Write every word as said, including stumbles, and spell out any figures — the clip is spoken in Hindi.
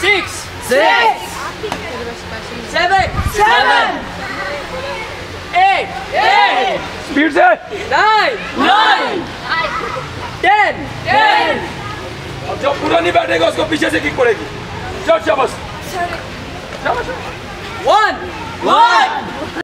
Six. Six. Seven. Seven. Eight. Eight. Speed से। Nine. Nine. Ten. Ten. अब जो पूरा नहीं बैठेगा उसको पीछे से किक पड़ेगी। चल शाबाश। शाबाश। One. One.